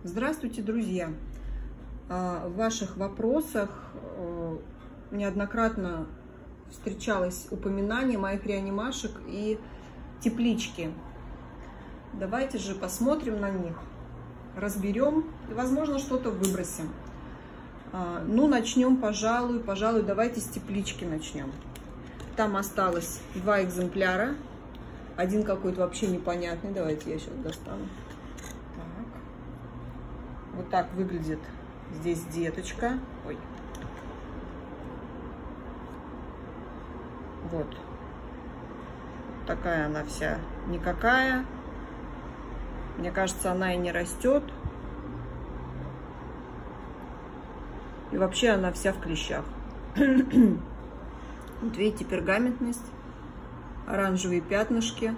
Здравствуйте, друзья! В ваших вопросах неоднократно встречалось упоминание моих реанимашек и теплички. Давайте же посмотрим на них, разберем и, возможно, что-то выбросим. Ну, начнем, пожалуй, давайте с теплички начнем. Там осталось 2 экземпляра. Один какой-то вообще непонятный. Давайте я сейчас достану. Так. Вот так выглядит здесь деточка. Ой. Вот. Такая она вся никакая. Мне кажется, она и не растет. И вообще она вся в клещах. Вот видите, пергаментность, оранжевые пятнышки.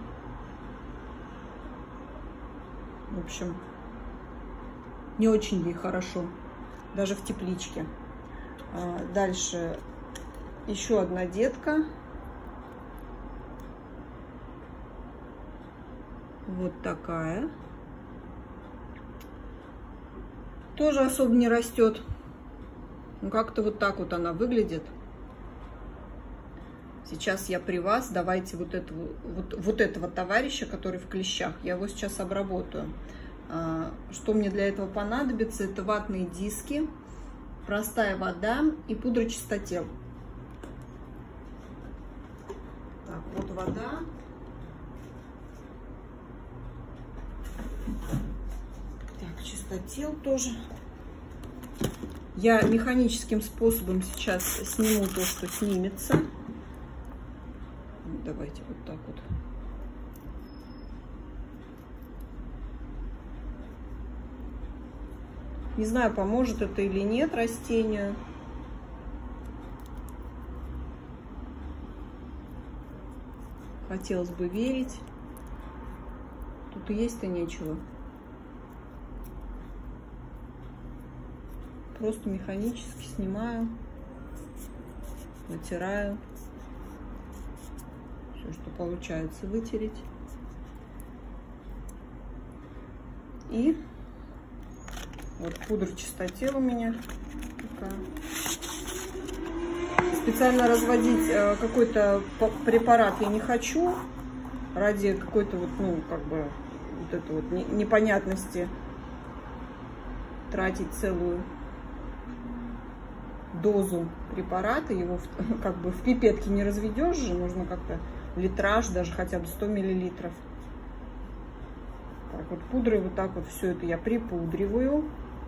В общем, не очень ей хорошо, даже в тепличке. Дальше еще одна детка. Вот такая. Тоже особо не растет. Ну, как-то вот так вот она выглядит. Сейчас я при вас. Давайте вот этого товарища, который в клещах, я его сейчас обработаю. Что мне для этого понадобится? Это ватные диски, простая вода и пудра чистотел. Так, вот вода. Так, чистотел тоже. Я механическим способом сейчас сниму то, что снимется. Давайте вот так вот. Не знаю, поможет это или нет растению. Хотелось бы верить. Тут и есть-то нечего. Просто механически снимаю, вытираю. Все, что получается, вытереть. И вот пудра чистотел у меня такая. Специально разводить какой-то препарат я не хочу. Ради какой-то вот, ну, как бы, вот этой вот непонятности тратить целую дозу препарата. Его как бы в пипетке не разведешь же, нужно как-то литраж, даже хотя бы 100 миллилитров. Так вот, пудрой вот так вот все это я припудриваю.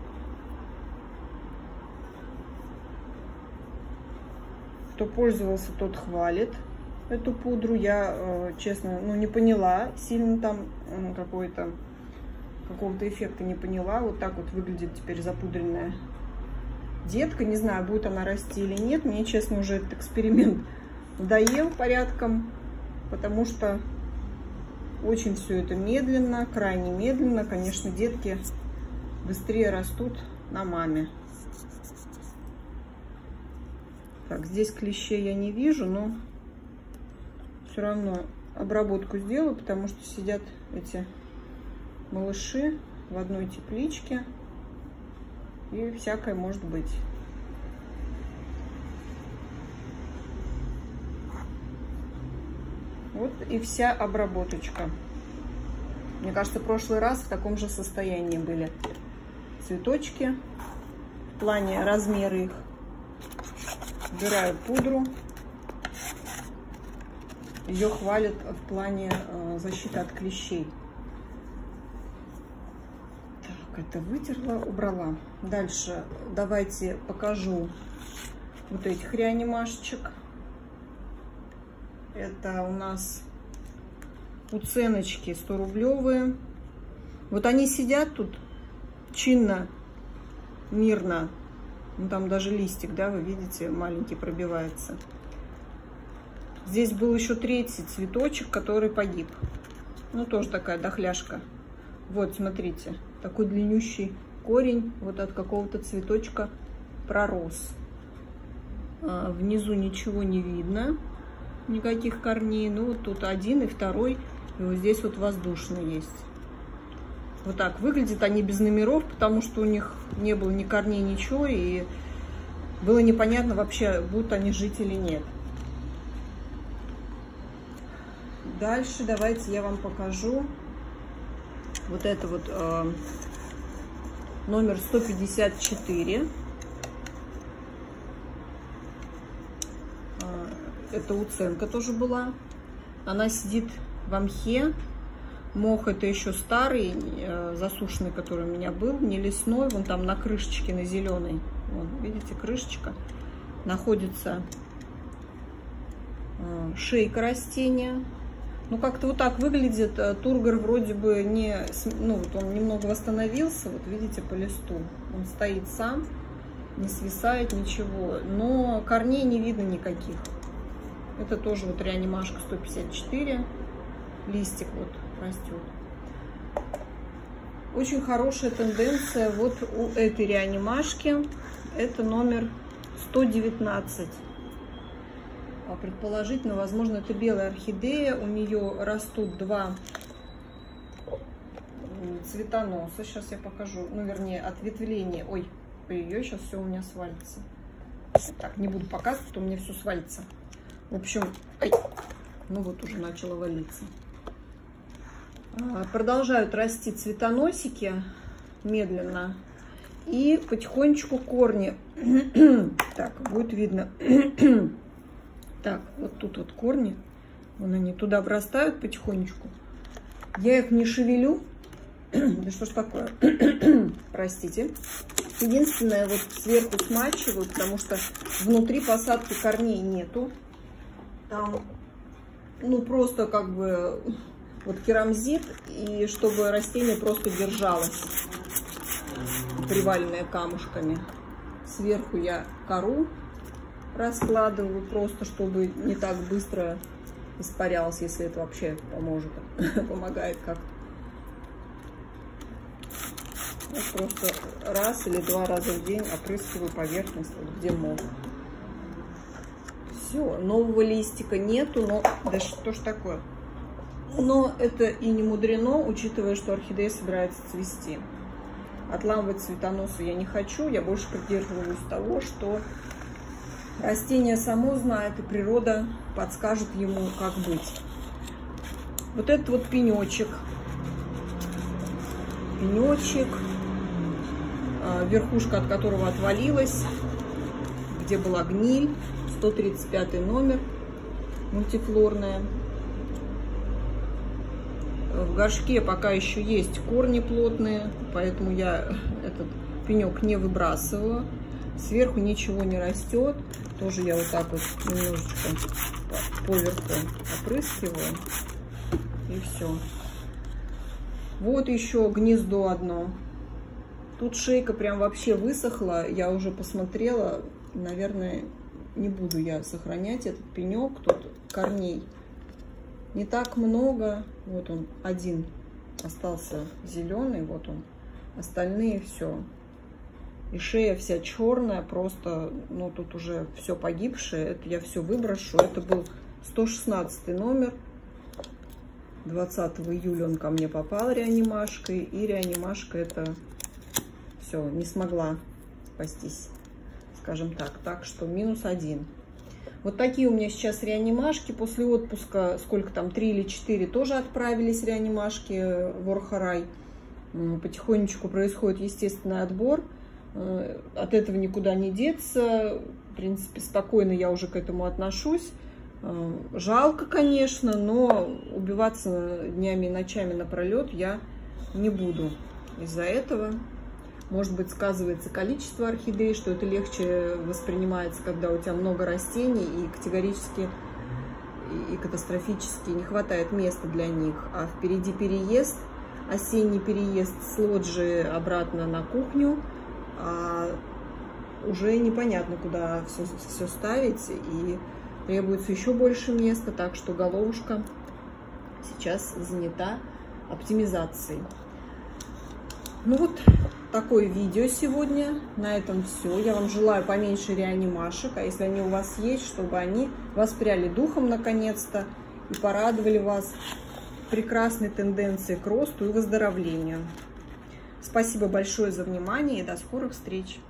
Кто пользовался, тот хвалит эту пудру. Я, честно, ну, не поняла сильно там какого-то эффекта не поняла. Вот так вот выглядит теперь запудренная детка. Не знаю, будет она расти или нет. Мне, честно, уже этот эксперимент надоел порядком, потому что очень все это медленно, крайне медленно. Конечно, детки быстрее растут на маме. Так, здесь клещей я не вижу, но все равно обработку сделаю, потому что сидят эти малыши в одной тепличке. И всякое может быть. Вот и вся обработочка. Мне кажется, в прошлый раз в таком же состоянии были цветочки. В плане размера их. Убираю пудру. Ее хвалят в плане защиты от клещей. Так, это вытерла, убрала. Дальше давайте покажу вот этих реанимашечек. Это у нас уценочки 100-рублевые. Вот они сидят тут чинно, мирно. Ну, там даже листик, да, вы видите, маленький пробивается. Здесь был еще 3-й цветочек, который погиб. Ну, тоже такая дохляшка. Вот, смотрите, такой длиннющий корень вот от какого-то цветочка пророс. Внизу ничего не видно, никаких корней. Ну, вот тут 1 и 2, и вот здесь вот воздушный есть. Вот так выглядят они без номеров, потому что у них не было ни корней, ничего, и было непонятно вообще, будут они жить или нет. Дальше давайте я вам покажу вот это вот номер 154. Это уценка тоже была. Она сидит в мхе. Мох это еще старый, засушенный, который у меня был, не лесной. Вон там на крышечке, на зеленой. Вон, видите, крышечка. Находится шейка растения. Ну, как-то вот так выглядит. Тургор вроде бы не... Ну, вот он немного восстановился. Вот видите, по листу. Он стоит сам, не свисает ничего. Но корней не видно никаких. Это тоже вот реанимашка 154. Листик вот растет. Очень хорошая тенденция вот у этой реанимашки. Это номер 119. Предположительно, возможно, это белая орхидея. У нее растут два цветоноса. Сейчас я покажу. Ну, вернее, ответвление. Ой, ее сейчас все у меня свалится. Так, не буду показывать, то у меня все свалится. В общем, ай, ну вот уже начало валиться. Продолжают расти цветоносики медленно. И потихонечку корни. Так, будет видно. Так, вот тут вот корни. Вон они туда врастают потихонечку. Я их не шевелю. Да что ж такое? Простите. Единственное, вот сверху смачиваю, потому что внутри посадки корней нету. Там, ну, просто как бы вот керамзит, и чтобы растение просто держалось, приваленное камушками. Сверху я кору раскладываю, просто чтобы не так быстро испарялось, если это вообще поможет, помогает как-то. Вот просто раз или два раза в день опрыскиваю поверхность, вот где могу. Все, нового листика нету, но да что ж такое. Но это и не мудрено, учитывая, что орхидея собирается цвести. Отламывать цветоносы я не хочу, я больше придерживаюсь того, что растение само знает, и природа подскажет ему, как быть. Вот этот вот пенечек. Пенечек, верхушка от которого отвалилась, где была гниль, 135 номер, мультифлорная. В горшке пока еще есть корни плотные, поэтому я этот пенек не выбрасываю. Сверху ничего не растет. Тоже я вот так вот немножечко поверху опрыскиваю. И все. Вот еще гнездо одно. Тут шейка прям вообще высохла. Я уже посмотрела. Наверное, не буду я сохранять этот пенек. Тут корней не так много. Вот он один остался зеленый. Вот он. Остальные все. И шея вся черная. Просто, ну, тут уже все погибшее. Это я все выброшу. Это был 116 номер. 20 июля он ко мне попал реанимашкой. И реанимашка это все, не смогла спастись, скажем так. Так что -1. Вот такие у меня сейчас реанимашки. После отпуска, сколько там, 3 или 4, тоже отправились реанимашки в Орхарай. Потихонечку происходит естественный отбор. От этого никуда не деться. В принципе, спокойно я уже к этому отношусь. Жалко, конечно, но убиваться днями и ночами напролет я не буду из-за этого. Может быть, сказывается количество орхидей, что это легче воспринимается, когда у тебя много растений и категорически и катастрофически не хватает места для них. А впереди переезд, осенний переезд с лоджии обратно на кухню. А уже непонятно, куда все ставить, и требуется еще больше места, так что головушка сейчас занята оптимизацией. Ну вот такое видео сегодня. На этом все. Я вам желаю поменьше реанимашек, а если они у вас есть, чтобы они воспряли духом наконец-то и порадовали вас прекрасной тенденцией к росту и выздоровлению. Спасибо большое за внимание и до скорых встреч!